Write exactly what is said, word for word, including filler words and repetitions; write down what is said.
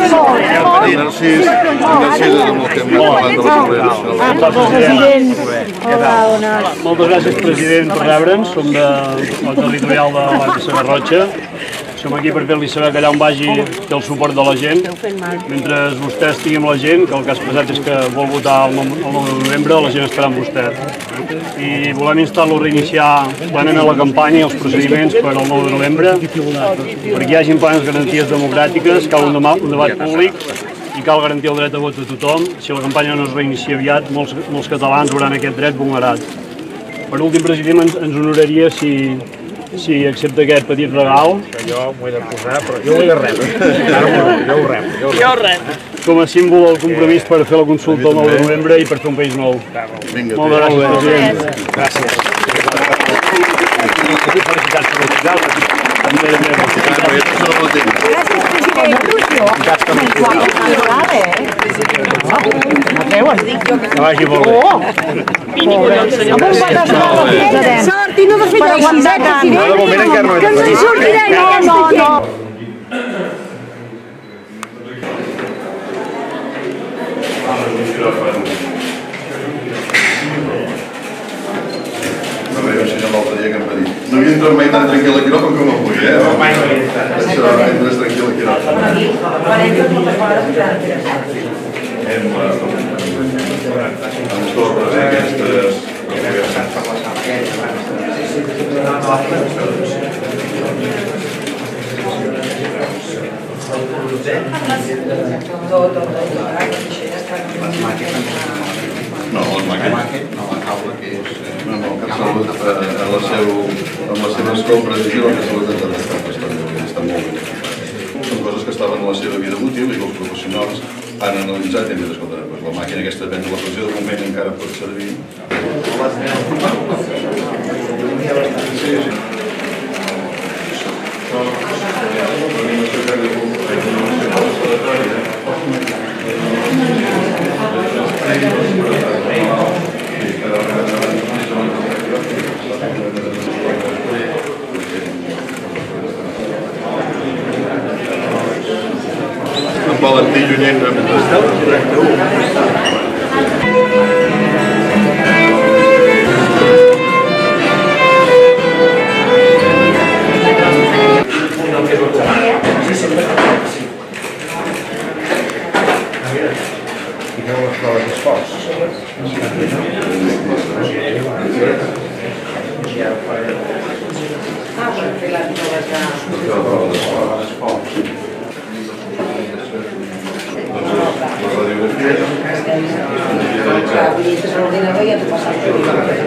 Narcís, Narcís és amb el que hem parlat de la President. Hola, moltes gràcies, president, per rebre'ns. Som del territorial de la Segarrotxa. Som aquí per fer-li saber que allà on vagi té el suport de la gent. Mentre vostè estigui amb la gent, que el que ha expressat és que vol votar el nou de novembre, la gent estarà amb vostè. I volem instar-lo a reiniciar plenament la campanya i els procediments per al nou de novembre, perquè hi hagi plenes garanties democràtiques, cal un debat públic i cal garantir el dret a vot a tothom. Si la campanya no es reinicia aviat, molts, molts catalans hauran aquest dret vulnerat. Per últim, president, ens, ens honoraria si, si accepta aquest petit regal. Jo m'ho he de posar, però jo ho he de rebre. Jo ho rebo. Jo ho rebo. Com a símbol del compromís per fer la consulta el nou de novembre i per fer un país nou. Vinga, moltes gràcies, president. Gràcies. Felicitats per la que vagi molt bé. Sort i no desfeta per aguantar tant. No, de moment encara no he de Que ens hi sortirem. No, no, no. No veig un senyor l'altre dia que em va dir no havia entrat mai tan tranquil a quiròfan com avui, eh? Mai no havia entrat. Això, entres tranquil a quiròfan. Ens tornes aquestes... No, les màquines. No, la taula que és... No, no, que salut en les seves compres i el que salut està molt bé. Són coses que estaven en la seva vida útil i que els professionals han analitzat i han dit, escolta, la màquina aquesta de prendre la pressió de moment encara pot servir. En Valentí Llunyent l'ordinador ja t'ho passa.